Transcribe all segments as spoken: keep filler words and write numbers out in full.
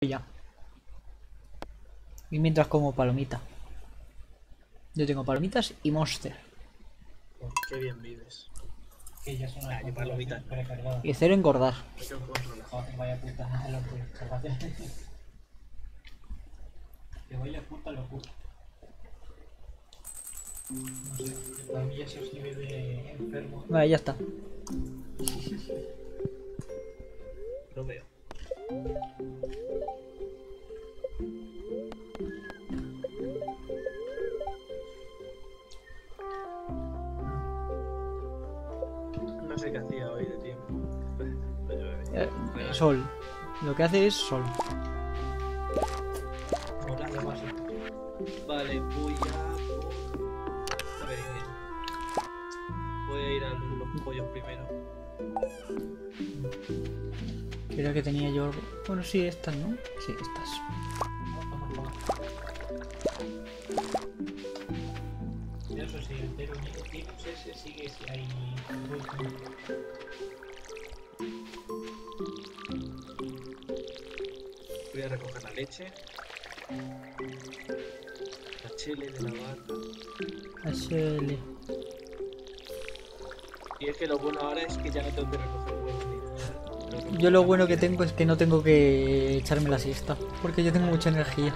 Ya. Y mientras como palomita. Yo tengo palomitas y Monster. Oh, qué bien vives. Que ya son Ah, yo palomitas. precargadas. Y cero engordar. Me tengo que controlar. Joder, vaya puta locura. Que vaya puta locura. No sé, para mí eso sí ve de enfermo. Vale, ya está. Lo veo. No sé qué hacía hoy de tiempo. Pero llueve. Eh, sol. Lo que hace es sol. Hola, ¿qué pasa? Vale, voy a... A ver, bien. Voy a ir a los pollos primero. Creo que tenía yo... Bueno, sí, estas, ¿no? Sí, estas. Eso sí, el Tero Linux ese sigue ahí. Voy a recoger la leche. La chile de la vaca. H Y es que lo bueno ahora es que ya no tengo que recoger huevos ni nada. Tengo que Yo lo coger bueno la que comida. tengo es que no tengo que echarme la siesta. Porque yo tengo mucha energía.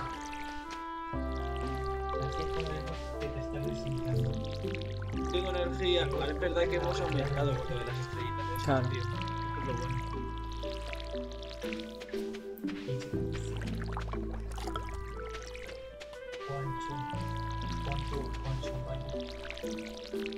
Así es como vemos que te estás desinflando. Tengo energía. Vale, es verdad que hemos aumentado con lo de las estrellitas. Eso, Claro. tío. Eso es lo bueno. Juancho. Juancho, Juancho, vaya.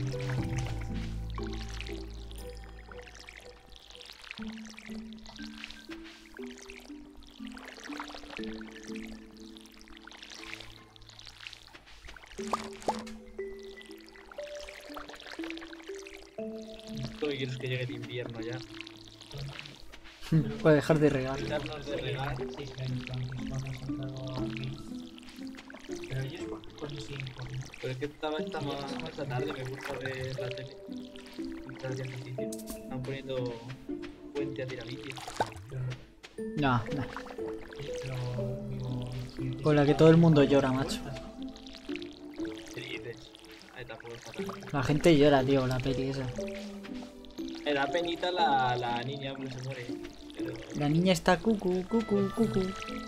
Lo que quiero es que llegue el invierno ya. Voy a dejar de regar. Quitarnos de regar. Sí, sí, vamos a entrar aquí. Pero ellos con ese informe. Pero es que estaba esta, ma- esta tarde, me gusta ver la tele. Mientras hacía ejercicio. Están poniendo puente a tiramitia. No, no. Pero digo, si- Con la que todo el mundo llora, macho. ¿Qué dices? Ahí tampoco está tan mal. La gente llora, tío, la peli esa. Me da penita la, la niña porque se muere. Pero... La niña está cucu, cucu, cucu.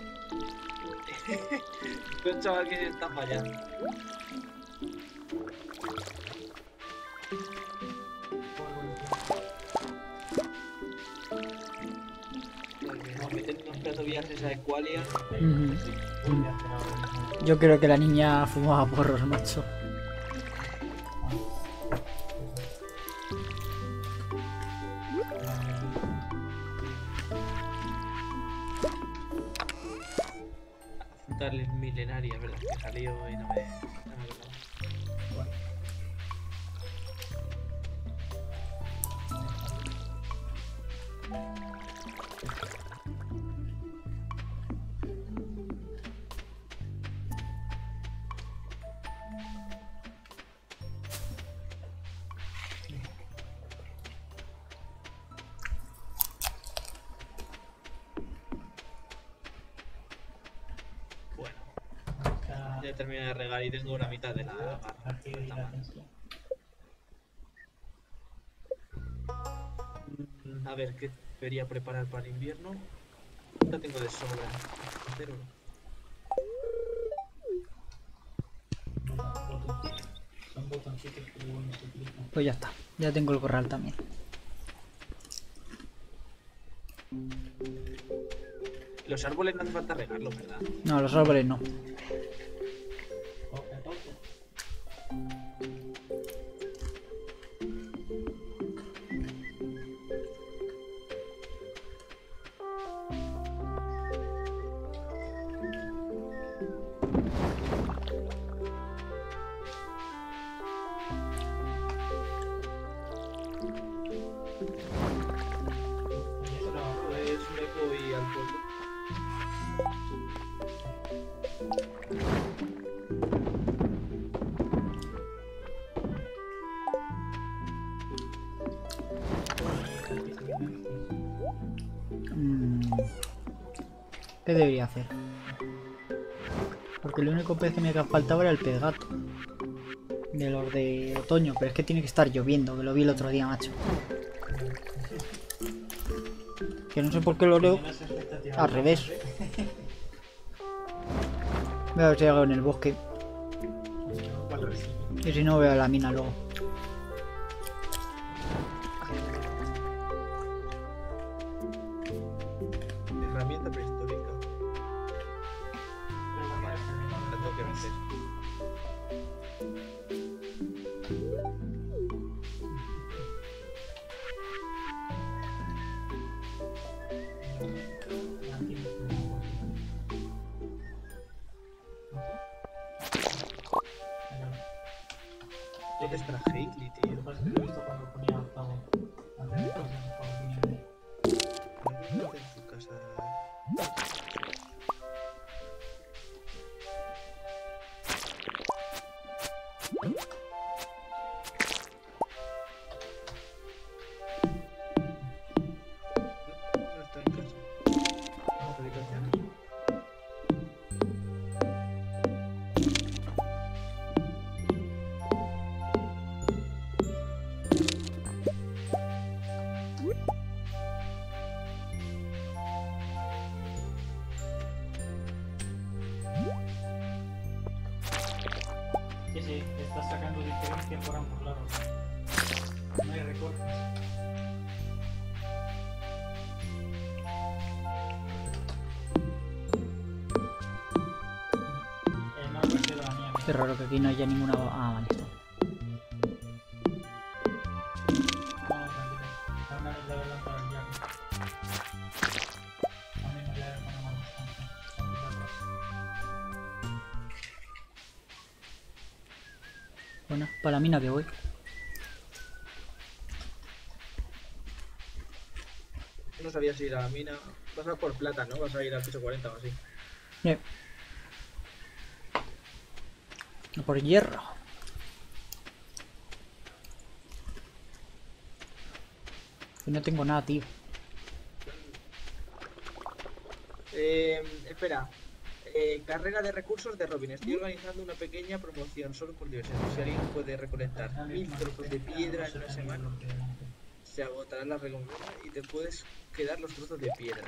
un chaval que se está fallando. Nos meten unos pedazos viajes a Equalia. Ujú. Yo creo que la niña fumaba porros, macho. Darle milenaria, ¿verdad? Que salió y no me... No me acordaba. Bueno, ya terminé de regar y tengo una mitad de la garra. Está mal. Mm, A ver, ¿qué debería preparar para el invierno? Ya tengo de sobra. Cero. Son botoncitos que luego no se utilizan. Pues ya está. Ya tengo el corral también. Los árboles no hace falta regarlos, ¿verdad? No, los árboles no. Toca, toca. Pues me voy al pueblo. ¿Qué debería hacer? Porque el único pez que me faltaba era el pez gato. De los de otoño, pero es que tiene que estar lloviendo, que lo vi el otro día, macho. Que no sé por qué lo leo al revés. Voy a ver si hago en el bosque. Y si no, veo a la mina luego. Herramienta prehistórica. La tengo que vender. ¿Dónde está Hailey, tío? Lo que pasa es que lo he visto cuando ponía octavo. Antes de cosas, cuando ponía ahí. ¿Dónde está en su casa? No está en casa. Vamos a dedicarse. Sí, sí, te estás sacando diferencia por ambos lados. No hay recortes. Eh, no ha perdido la nieve. Qué raro que aquí no haya ninguna... Ah, vale, está. Vamos, tranquilo. Dan ganas de verla para el llano. A mí me da una mala distancia. Bueno, para la mina que voy. No sabía si ir a la mina. Vas a por plata, ¿no? Vas a ir al piso cuarenta o así. Bien. Por hierro. Y no tengo nada, tío. Eh, espera. Eh, carrera de recursos de Robin. Estoy organizando una pequeña promoción solo por diversión. Si alguien puede recolectar mil trozos de piedra en una semana, se agotará la recompensa y te puedes quedar los trozos de piedra.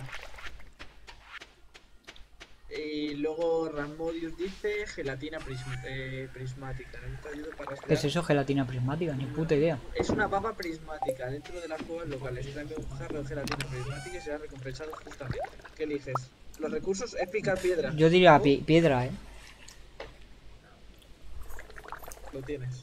Y luego Rasmodius dice gelatina prism- eh, prismática. Necesito ayuda para ¿Qué es rastrear. eso? Gelatina prismática, ni puta idea. Es una papa prismática dentro de las cuevas locales. Tráeme un jarro de gelatina prismática y será recompensado justamente. ¿Qué eliges? Los recursos es picar piedra. Yo diría ¿Tú? pi piedra, eh. Lo tienes.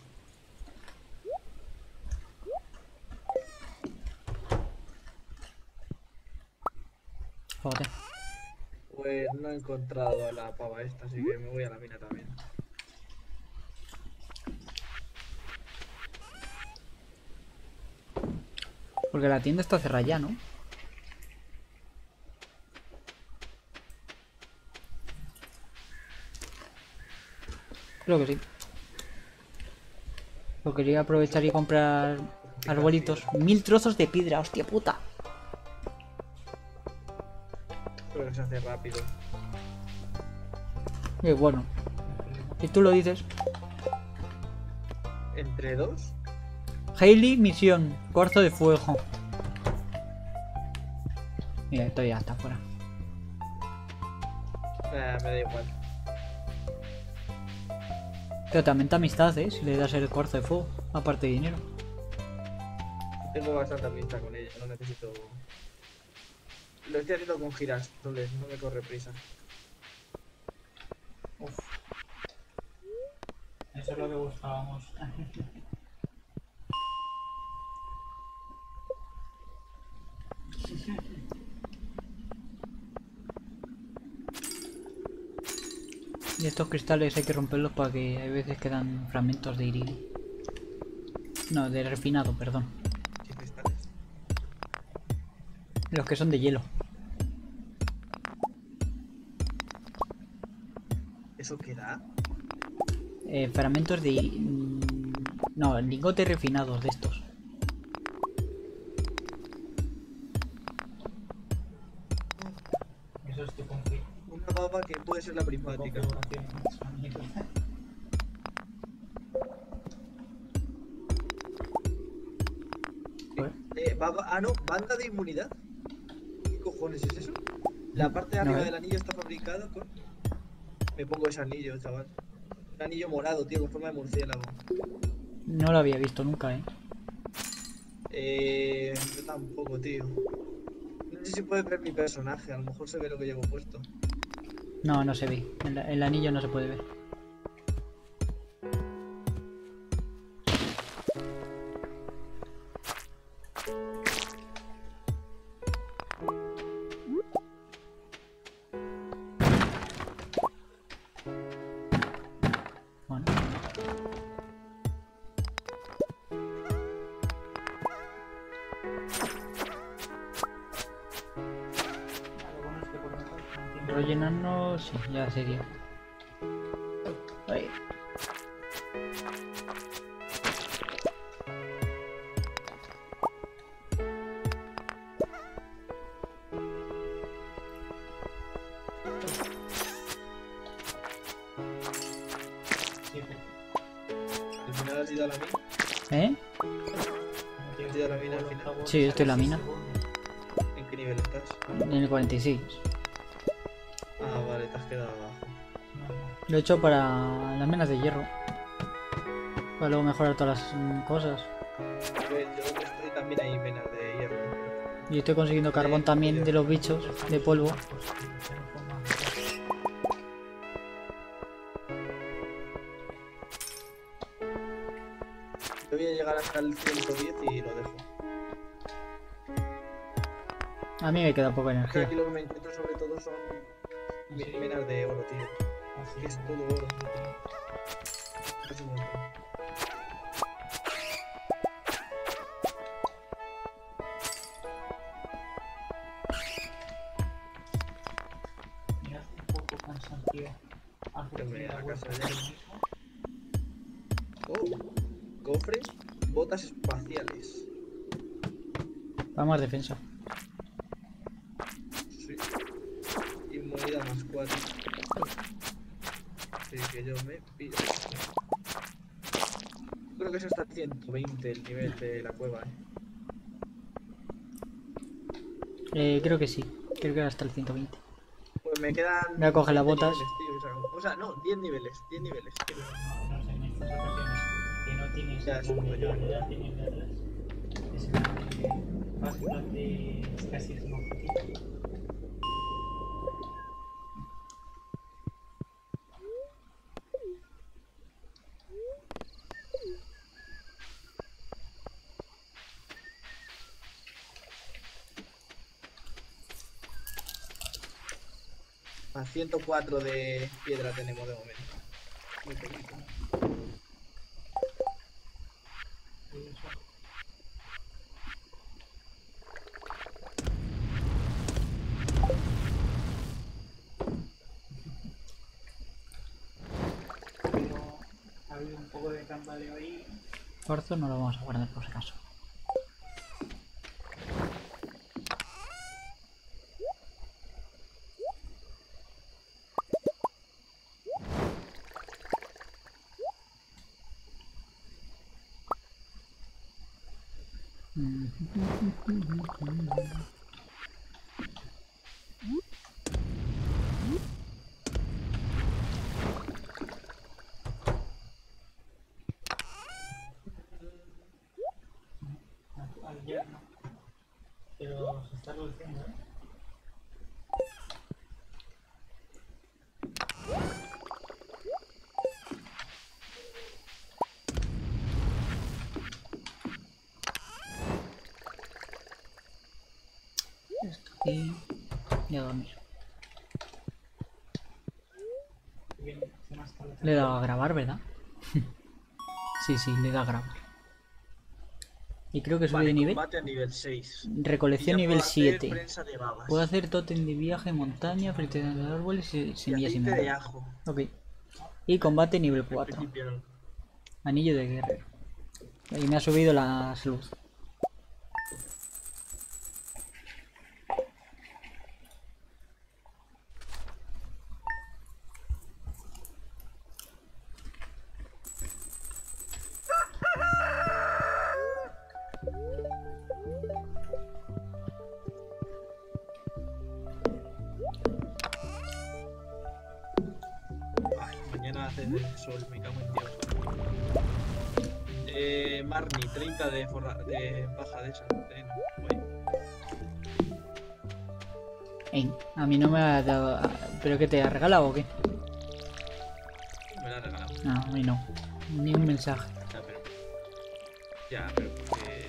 Joder. Pues no he encontrado a la pava esta, así que me voy a la mina también. Porque la tienda está cerrada ya, ¿no? Creo que sí. Lo quería aprovechar y comprar arbolitos. Mil trozos de piedra, hostia puta. Creo que se hace rápido. Y bueno. Si tú lo dices. ¿Entre dos? Hailey, misión. Cuarzo de fuego. Mira, esto ya está fuera. Eh, me da igual. Pero te aumenta amistad, ¿eh? Si le das el cuarzo de fuego. Aparte de dinero. Tengo bastante amistad con ella, no necesito... Lo estoy haciendo con girasoles, no me corre prisa. Uf. Eso es lo que buscábamos. Y estos cristales hay que romperlos para que hay veces quedan fragmentos de iridio. No, de refinado, perdón. ¿Qué cristales? Los que son de hielo. ¿Eso qué da? Eh, fragmentos de... mm, No, lingotes refinados de estos. Eso es tu conflicto. Una baba que puede ser la prismática. Pues, Eh, baba, ah, no, banda de inmunidad. ¿Qué cojones es eso? La parte de no, arriba ¿eh? del anillo está fabricada con... Me pongo ese anillo, chaval. Un anillo morado, tío, con forma de murciélago. No lo había visto nunca, ¿eh? Eh, yo tampoco, tío. No sé si puedes ver mi personaje, a lo mejor se ve lo que llevo puesto. No, no se ve. El, el anillo no se puede ver. Bueno. Rellenarnos, sí, ya sería. Ahí. Al final has ido a la mina. ¿Eh? ¿Has ido a la mina al final? Sí, estoy en la mina. ¿En qué nivel estás? En el cuarenta y seis. Ah, vale, te has quedado abajo. Lo he hecho para las minas de hierro. Para luego mejorar todas las mm, cosas. A ver, yo estoy también ahí menas de hierro. Y estoy consiguiendo carbón también de los bichos, de polvo. Yo voy a llegar hasta el ciento diez y lo dejo. A mí me queda poca Es que energía. aquí lo que me encuentro sobre todo son mi- menas de oro, tío. Que es todo oro. Es un montón. Mirad un poco cansancio. Que me voy a la casa ya. Oh, cofre, botas espaciales. Va más defensa. Sí. Inmunidad más cuatro. Así que yo me pido. Creo que es hasta el ciento veinte el nivel de la cueva, eh. Eh, creo que sí. Creo que era hasta el ciento veinte. Pues me quedan. Voy a coger las veinte botas. niveles, tío, o sea, o sea, no, diez niveles, diez niveles. Pero no, no sé, en estas ocasiones que no tienes Ya, la supongo yo. habilidad de tienes de atrás, es que bastante casi es un objetivo. A ciento cuatro de piedra tenemos de momento. Muy poquito. Pero ha habido un poco de cambaleo ahí. Cuarzo no lo vamos a guardar por si acaso. Ayer no. Pero se está reduciendo, ¿eh? Esto aquí. Y a dormir. Bien, se me ha estado Le he dado a grabar, ¿verdad? Sí, sí, le he dado a grabar. Y creo que subí Vale, de nivel. combate a nivel seis. Recolección Y ya nivel puedo hacer siete. prensa de babas. Puedo hacer tótem de viaje, montaña, frente de árboles y Y semillas y aceite de miel. ajo. Ok. Y combate nivel En cuatro. principio no. Anillo de guerrero. Y me ha subido la salud. mañana hace sol, me cago en Dios. Eh, Marnie, treinta de, forra, de paja de esa. De, no, Ey, a mí no me ha dado... ¿Pero qué te ha regalado o qué? me la ha regalado. No, a mí no. Ni un mensaje. Ya, pero... Ya, pero porque...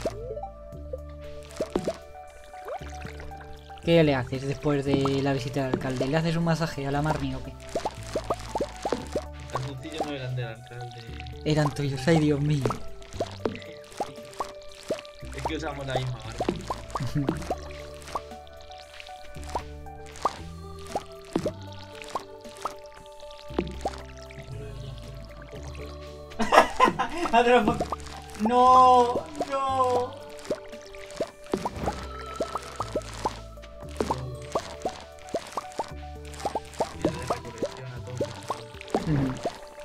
¿Qué le haces después de la visita al alcalde? ¿Le haces un masaje a la Marnie o qué? Los calzoncillos no eran del alcalde. Eran tuyos, ay Dios mío. Es que usamos la misma marca. No, no. Y de recolección a todo.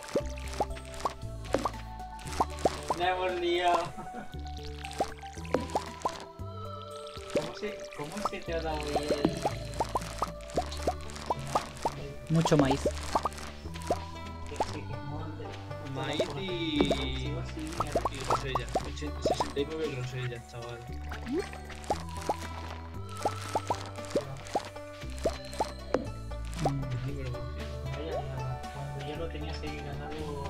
La hemos liado. ¿Cómo se, cómo se te ha dado bien? Mucho maíz. Maíz y... y grosella. sesenta y nueve grosellas, chaval. Ni me lo confío. Vaya, cuando ya lo tenías ahí ganado.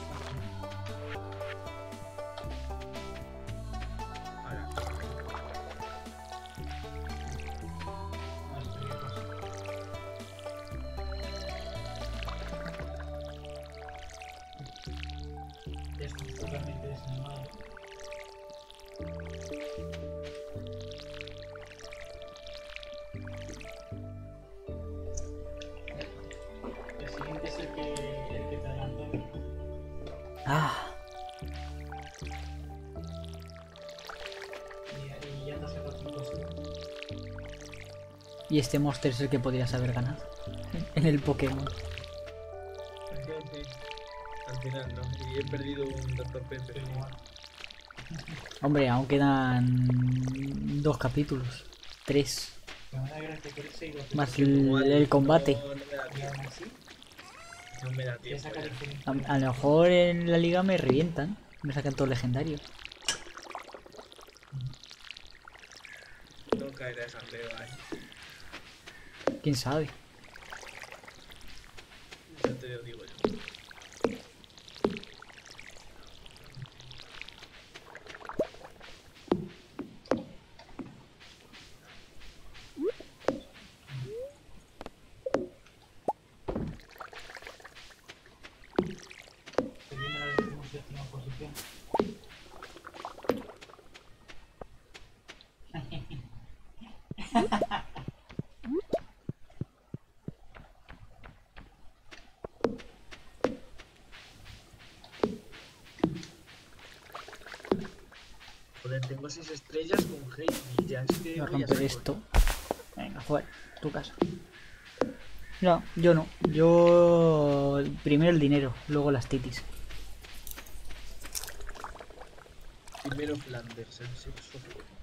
Ahora. Ya estoy totalmente desanimado. El siguiente es el que, el que te adelantó. Ah, Y, y ya te has sacado cinco segundos. y este monster es el que podrías haber ganado. En el Pokémon. Al final no. Y he perdido un doctor Pepe. Pero igual. Hombre, aún quedan dos capítulos. Tres. Me da gracia que eres seguido. Más el, el combate. No, no me da Y tiempo. aún así, No me da te tiempo. saca ya. diferencia. A, a lo mejor en la liga me revientan. Me sacan todos legendarios. No caerá esa prueba, eh. ¿Quién sabe? Ya te lo digo yo. Que viene a la decimoséptima posición. Joder, tengo seis estrellas con hate y ya es que Voy a voy a romper saco. esto. Venga, fuera. Tu casa. No, yo no. Yo... Primero el dinero, luego las titis. Primero Flanders, el sexo.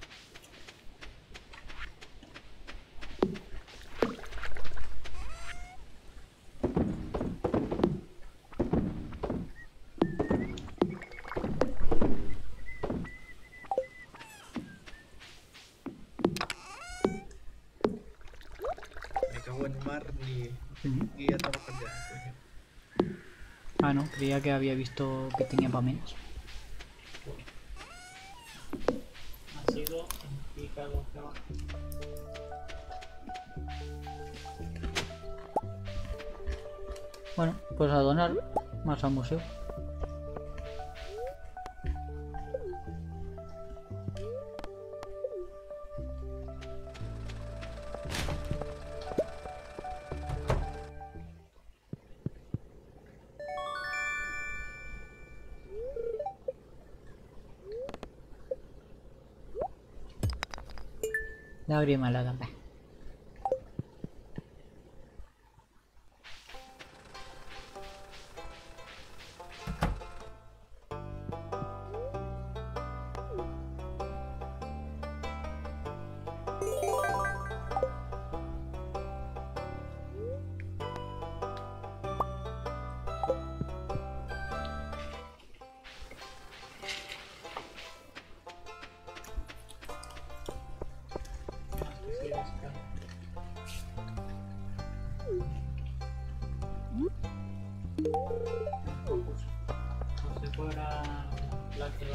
Me cago en Marnie. Ujú. Y a trabajar ya, coño. Ah, no. Creía que había visto que tenía para menos. Ha sido implicado trabajo. Bueno, pues a donar más al museo. Lágrima la dama. Focus. Como si fuera lácteo.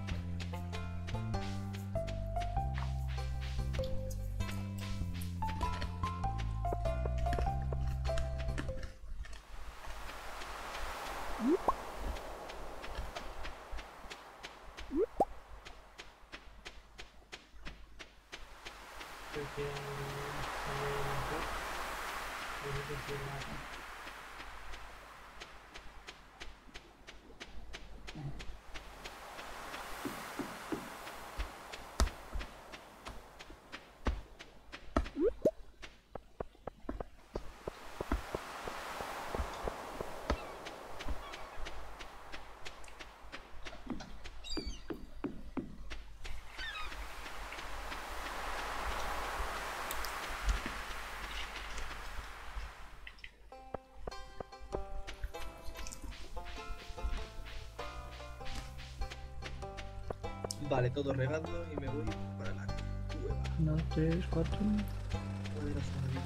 Creo que sale mejor. Creo que sí, nada. Vale, todo regando y me voy para la cueva. Dos, tres, cuatro. Poderoso David.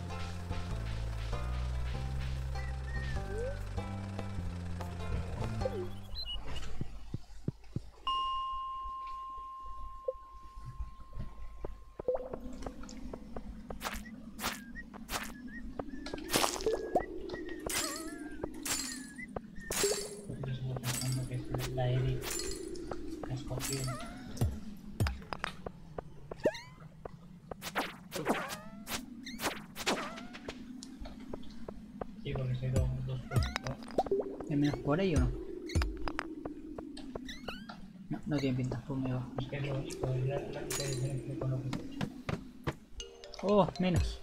Yo sigo pensando que es la Eric que has cogido. Sí, porque soy dos, dos puestos. ¿Hay menos por ahí o no? No, no tiene pinta, pues me va. Es que es lo único, es la, la única diferencia con lo que he hecho. Oh, menos.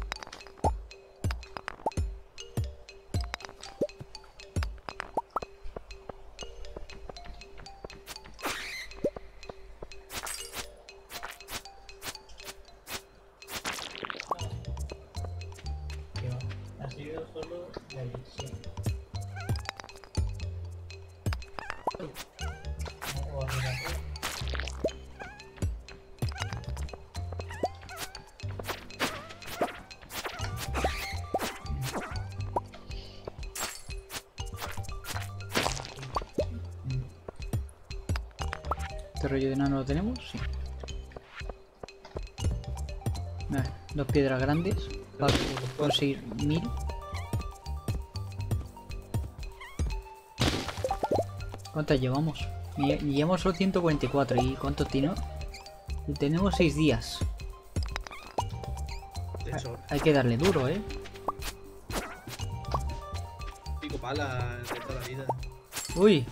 Que va. Ha sido solo la elección. No, o arriba. ¿Este rollo de nano lo tenemos? Sí. Vale, dos piedras grandes para conseguir mil. ¿Cuántas llevamos? Lle- Llevamos solo ciento cuarenta y cuatro. ¿Y cuánto tiene? Y tenemos seis días. De sol. Hay que darle duro, ¿eh? Pico pala de toda la vida. Uy.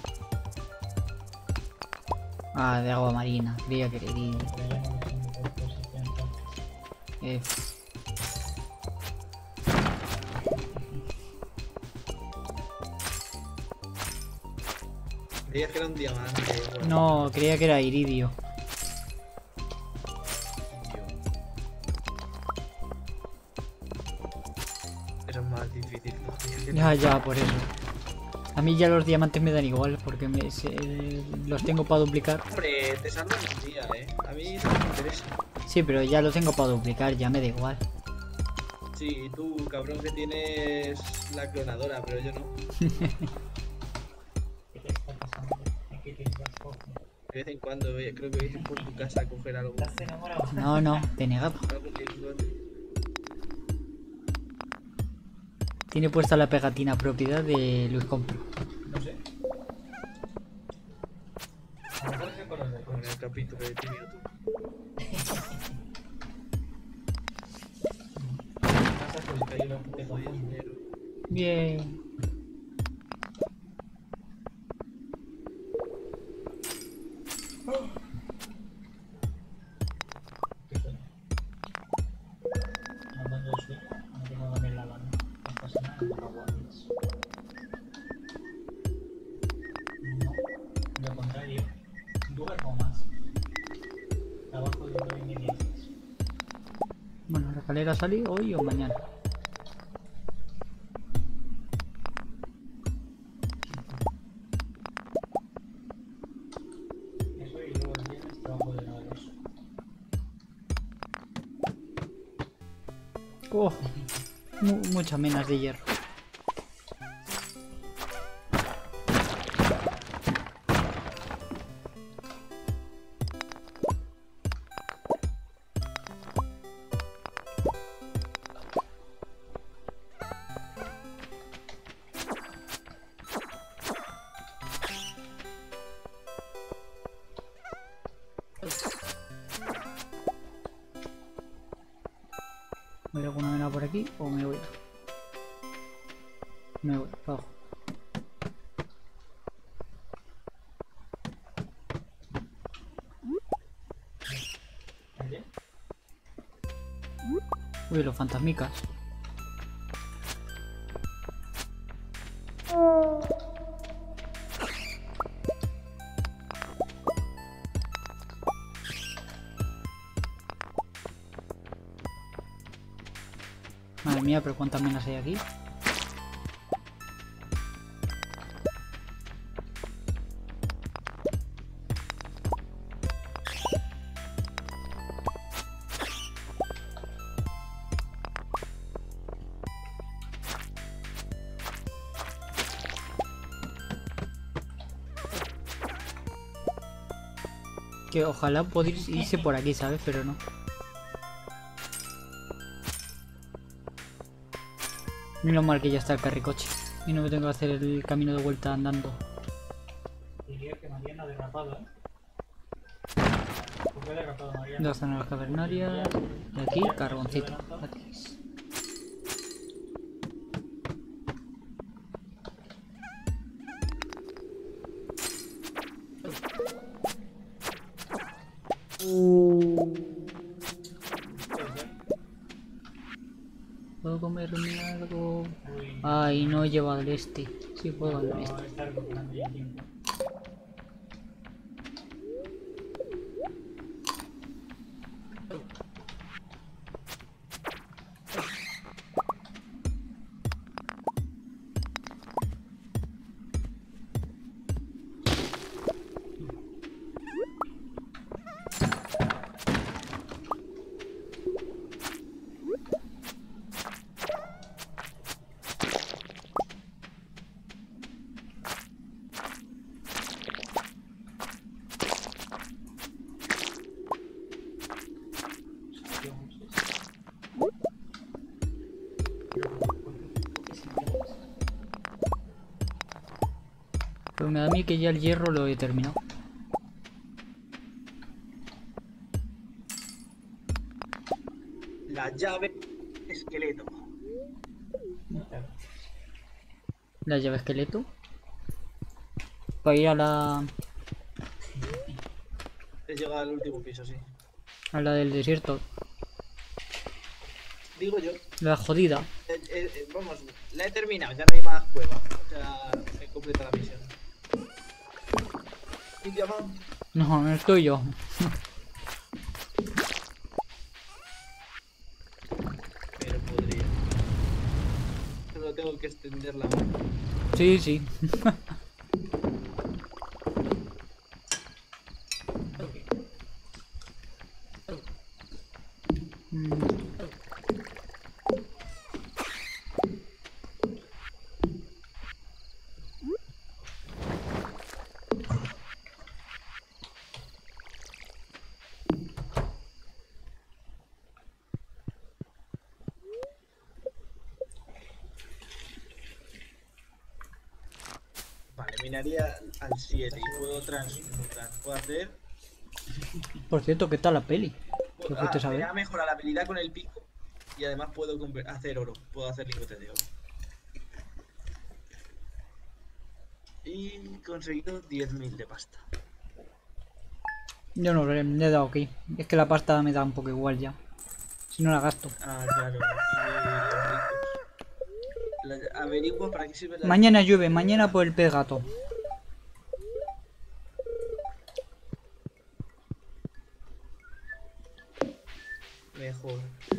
Ah, de agua marina. Creía que era iridio. Pero ya no lo tengo por posición entonces. Eh, Creías que era un diamante. Bueno, no, creía que era iridio. eso es más difícil. ¿No? Ya, ya, por eso. A mí ya los diamantes me dan igual porque me, se- los tengo para duplicar. Hombre, te salvan un día, eh. A mí no me interesa. Sí, pero ya los tengo para duplicar, ya me da igual. Sí, tú, cabrón, que tienes la clonadora, pero yo no. ¿Qué te está pasando? Aquí tienes las cosas. De vez en cuando eh, creo que voy a ir por tu casa a coger algo. ¿Estás enamorado? No, no, te he negado. Algo lingote. Tiene puesta la pegatina propiedad de Luis Compro. No sé. A lo mejor es el color del Con coche. el capítulo de Timio tú. Pasa pues que hay uno que te Ojo de confunde. dinero. Bien. ¿Qué suena? Hablando de sueño, no tengo ganas en la lana. Esta semana no me aguantes. No, lo contrario. Duermo más. Trabajo de nueve y media a seis. Bueno, la escalera sale hoy o mañana. Eso y luego el viernes trabajo de nueve a dos. Oh, mu- muchas menas de hierro. aquí o me voy. Me voy, abajo. Uy, los fantasmicas. Madre mía, pero cuántas minas hay aquí. Que ojalá podéis irse por aquí, ¿sabes? Pero no. Menos mal que ya está el carricoche. Y no me tengo que hacer el camino de vuelta andando. Diría que Mariana ha derrapado, ¿eh? ¿Por qué ha derrapado Mariana? Dos zonas cavernarias. Y aquí, carboncito. Gratis. ¿Puedo comerme algo? Uy, Ay, no he llevado el este. Sí, puedo llevar el no, este. está recuperando ya el tiempo. Pero me da a mí que ya el hierro lo he terminado. La llave esqueleto. La llave esqueleto. Para ir a la... He llegado al último piso, sí. a la del desierto. Digo yo. La jodida. Eh, eh, eh, vamos, la he terminado, ya no hay más cueva. O sea, he completado la misión. ¿Y diamante? No, no estoy yo. Pero podría. Solo tengo que extender la mano. Sí, sí. Mm. Vale, minaría al siete y puedo transmutar. Puedo hacer. Por cierto, ¿qué tal la peli? ¿Qué Ah, fuiste a me ver? ha mejorado la habilidad con el pico. Y además puedo conver- hacer oro. Puedo hacer lingotes de oro. Y he conseguido diez mil de pasta. Yo no le le he dado aquí. Es que la pasta me da un poco igual ya. Si no la gasto. Ah, claro. Y los ricos. La- averigua para qué sirve la. Mañana llueve, mañana por el pez gato. Mejor.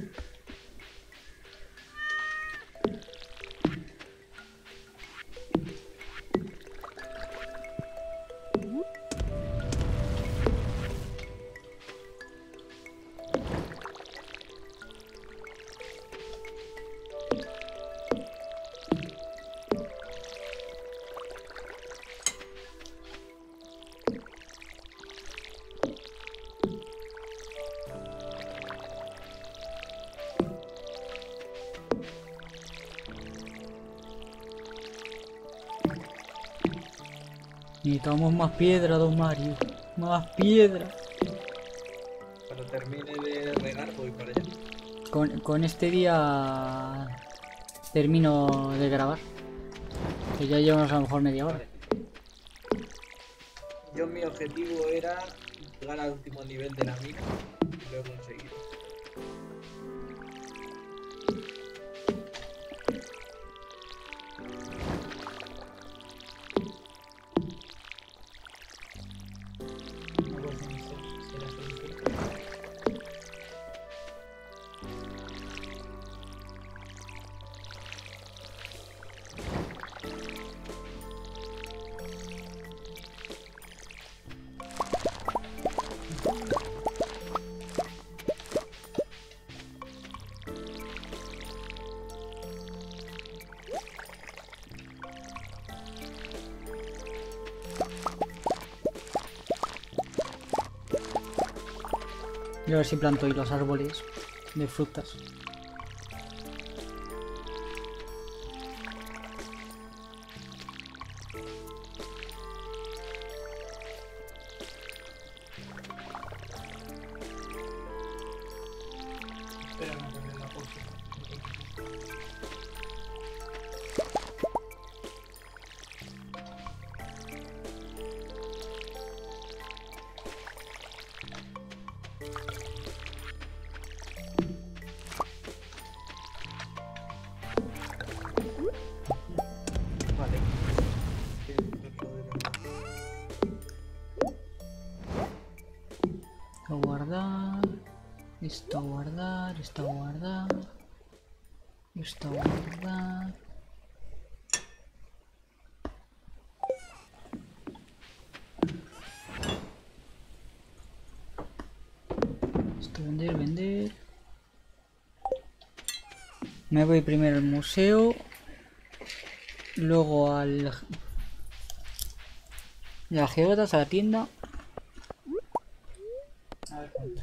Necesitamos más piedra, don Mario. Más piedra. Cuando termine de regar voy para allá. con, con este día termino de grabar. Que ya llevamos a lo mejor media hora. Yo mi objetivo era llegar al último nivel de la mina y lo he conseguido. No puedo hacer misterios, será solo. Yo a ver si planto ahí los árboles de frutas. Espera, no poner la pausa. Vale. ¿Qué es lo de Esto guardar. Esto guardar. Esto guardar. Esto guardar. Esto vender, vender. Me voy primero al museo. Luego al... las geodas, a la tienda. A ver cuánto.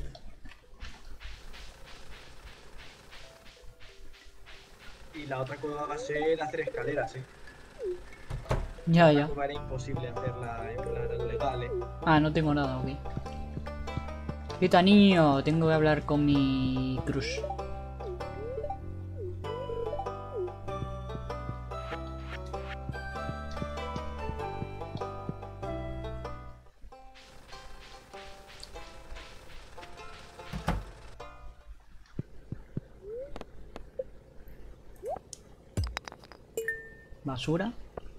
Y la otra cosa va a ser hacer escaleras, eh. Ya, La ya. cueva era imposible hacerla en plan legal, eh. Ah, no tengo nada, ok. Quita, niño, tengo que hablar con mi cruz. Basura.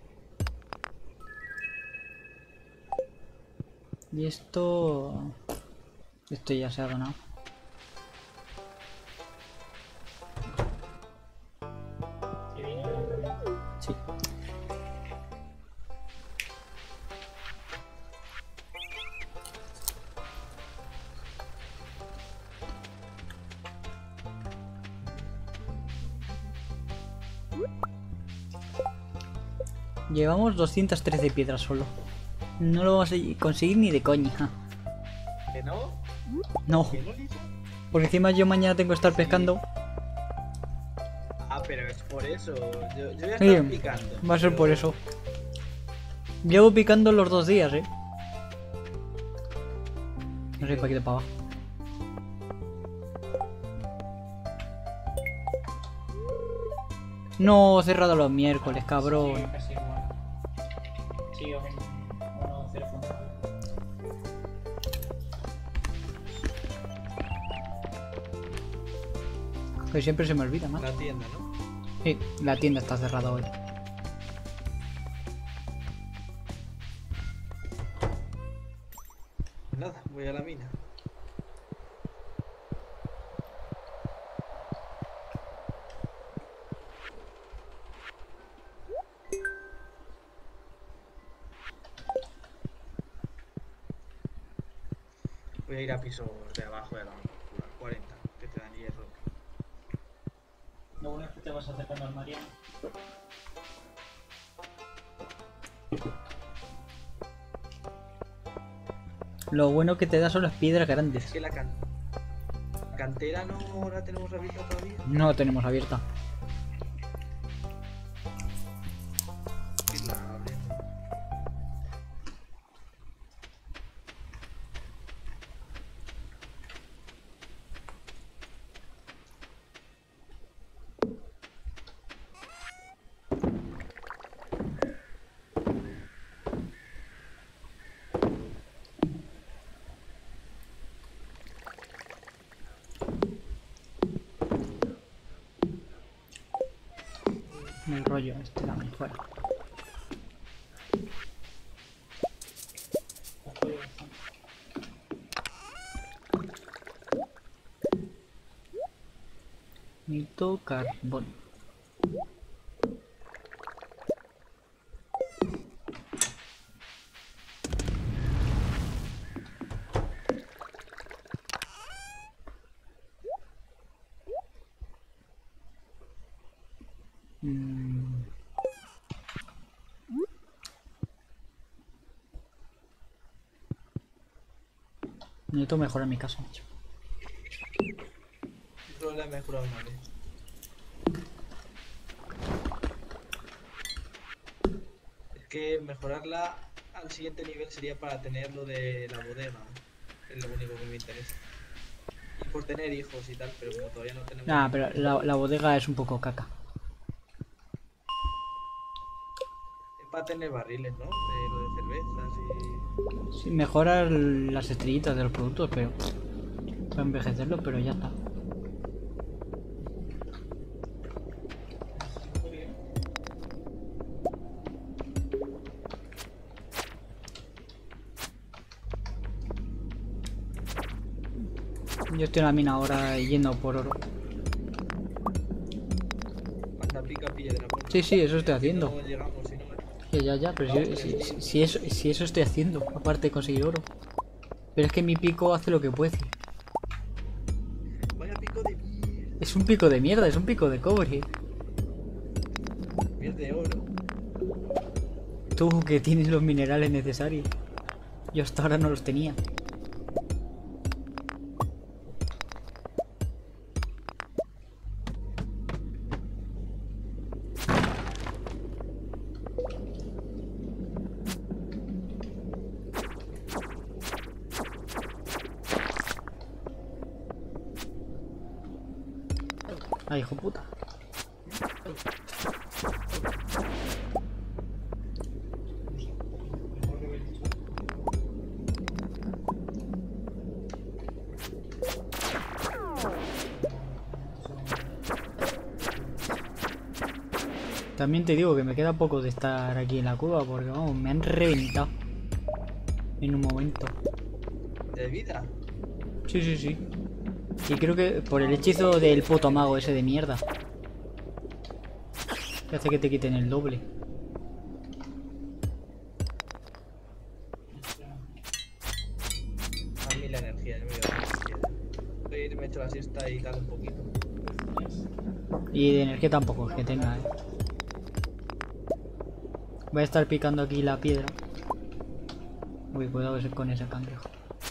Y esto... Esto ya se ha ganado. Que viene el también. Sí. Llevamos doscientas trece piedras solo. No lo vamos a conseguir ni de coña. ¿Que no? No, ¿Que no, Lisa? porque encima yo mañana tengo que estar pescando. Ah, pero es por eso. Yo, yo voy a Sí, estar picando. va a ser pero- por eso. Llevo picando los dos días, eh. No sé para qué de para abajo. No, cerrado los miércoles, cabrón. Sí, casi igual. Sí, o un uno cero fundamental. Que siempre se me olvida, más. La tienda, ¿no? Sí, la tienda está cerrada hoy. Nada, voy a la mina. Voy a ir a pisos de abajo de la cuarenta, que te dan hierro. Lo bueno es que te vas acercando al Mariano. Lo bueno que te da son las piedras Es grandes. que la can- cantera no la tenemos abierta todavía. No la tenemos abierta. Que la abren. El rollo este también fuera. Necesito carbón. Mm. Necesito mejorar mi casa, macho. Solo la he mejorado una vez. Es que mejorarla al siguiente nivel sería para tener lo de la bodega. Es lo único que me interesa. Y por tener hijos y tal, pero como todavía no tenemos... Ah, pero hijos, la, la bodega es un poco caca. es para tener barriles, ¿no? De lo de cervezas y... Sí, mejorar las estrellitas de los productos, pero... Para envejecerlo, pero ya está. Yo estoy en la mina ahora yendo por oro. Cuando pica piedra. Porque Sí, sí, eso estoy haciendo. no llegamos, si no... Ya, ya, ya, pero si, si- si- si eso, si eso estoy haciendo, aparte de conseguir oro. Pero es que mi pico hace lo que puede. Vaya pico de mierda. Es un pico de mierda, es un pico de cobre. Pierde oro. Tú que tienes los minerales necesarios. Yo hasta ahora no los tenía. Ay, hijo puta. También te digo que me queda poco de estar aquí en la cueva porque vamos, me han reventado en un momento. ¿De vida? Sí, sí, sí. Y creo que por el hechizo del puto mago ese de mierda. Que hace que te quiten el doble. A mí la energía, yo me quedo sin piedra. Voy a ir, me echo la siesta y tal un poquito. Y de energía tampoco es que tenga, eh. Voy a estar picando aquí la piedra. Uy, cuidado con ese cangrejo.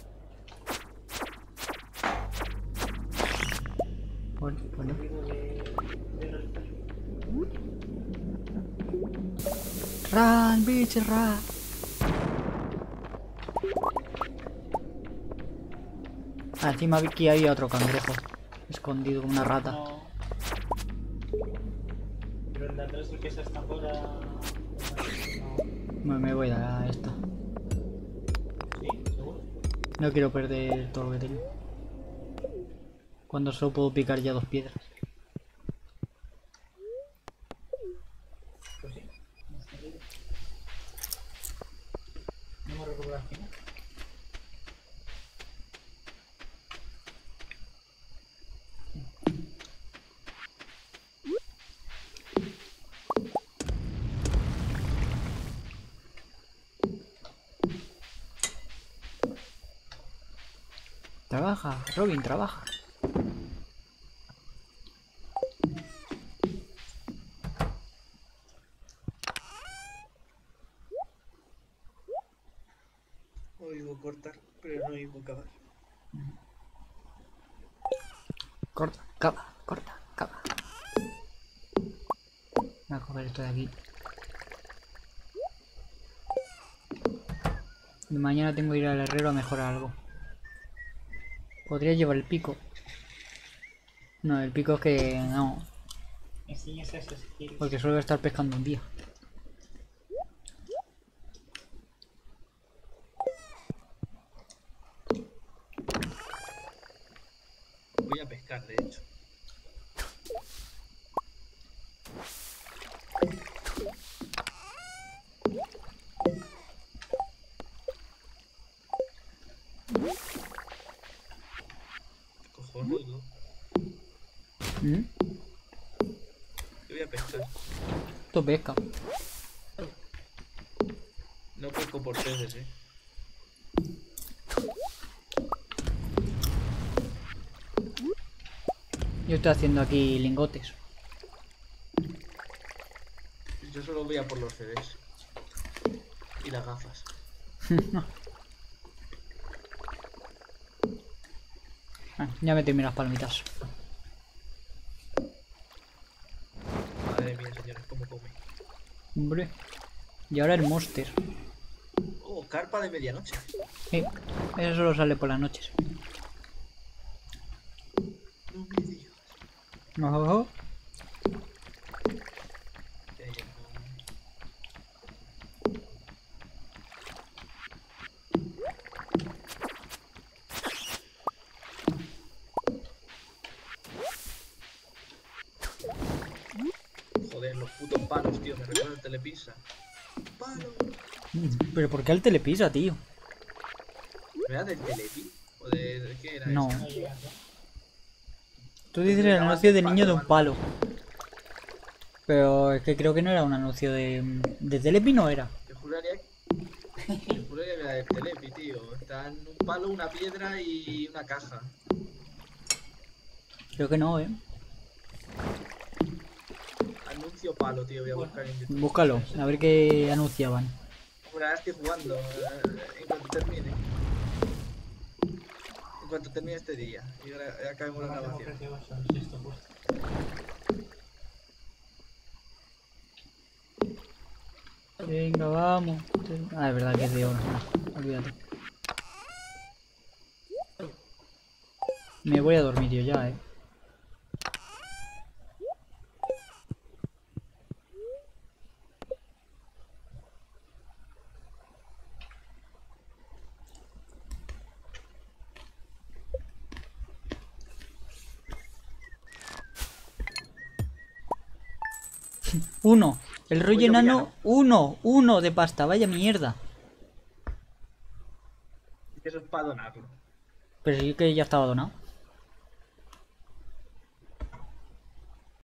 Bueno, bueno. Run, bitch, run. Ah, encima aquí había otro cangrejo. Escondido como una rata. No. Pero el de atrás, el que se está fuera. No. Me, me voy a esta. Sí, seguro. No quiero perder todo lo que tengo. Cuando solo puedo picar ya dos piedras. Pues sí. No está libre. No me recuerdo al final. Trabaja, Robin, trabaja. Oigo cortar, pero no oigo cavar. Corta, cava, corta, cava. Voy a coger esto de aquí. De mañana tengo que ir al herrero a mejorar algo. Podría llevar el pico. No, el pico es que no. Enseñas ese skill. Porque suelo estar pescando un día. Voy a pescar, de hecho. ¿Mm? Yo voy a pescar. Esto pesca. No pesco por peces, eh. Yo estoy haciendo aquí lingotes. Yo solo voy a por los C Ds. Y las gafas. Ah, ya me termino las palomitas. Madre mía, señores, cómo come. Hombre. Y ahora el monster. Oh, carpa de medianoche. Sí, eso solo sale por las noches. No me digas. Ojo. Eh, Joder, los putos palos, tío, me recuerda el Telepizza. Palo. Pero ¿por qué el telepisa, tío? ¿Me da del Telepi? ¿O de, de qué era No. eso? No llegando. Tú dices el anuncio de niño de un palo. Pero es que creo que no era un anuncio de... De Telepi no era. Yo juraría que... Yo juraría que era del Telepi, tío. Está en un palo, una piedra y una caja. Creo que no, eh. Anuncio palo, tío, voy a buscar en YouTube. Búscalo, a ver qué anunciaban. Hombre, ahora estoy jugando, eh, en cuanto termine. En cuanto termine este día. Y ahora ya acabemos la No tengo grabación. precio bajo, el sexto puesto. Venga, vamos. Ah, es verdad que es de oro. No, olvídate. Me voy a dormir yo ya, eh. Uno. El rollo Pollo enano, villano. uno. Uno de pasta, vaya mierda. Eso es para donarlo. Pero sí que ya estaba donado.